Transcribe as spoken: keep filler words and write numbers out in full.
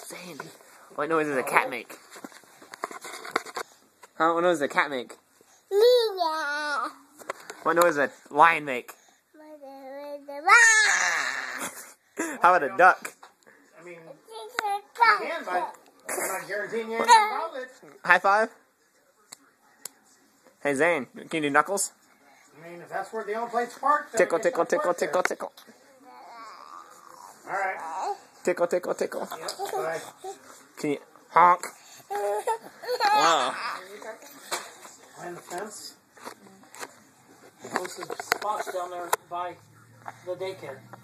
Zane, what noise does a cat make? Huh? What noise does a cat make? Meow. What noise does a lion make? How about a duck? I mean, you can, but I'm not guaranteeing you anything about it. High five? Hey Zane, can you do knuckles? I mean, if that's where the old plate's parked, then Tickle, I guess tickle, that's tickle, parked tickle, there. tickle. Alright. Tickle, tickle, tickle. Yep, bye. Can you honk? Wow. Behind the fence. Closest spots down there by the daycare.